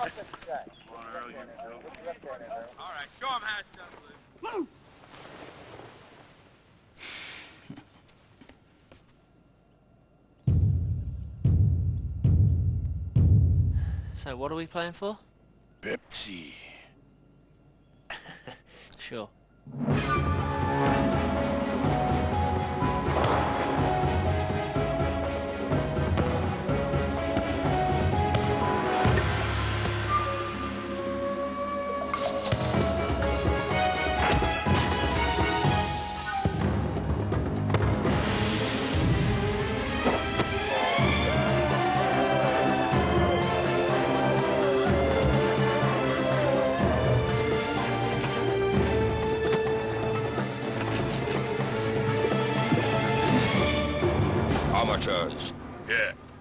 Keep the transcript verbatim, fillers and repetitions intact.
Alright, show him how it's done, Blue. So what are we playing for? Pepsi. Sure. How much odds? Yeah.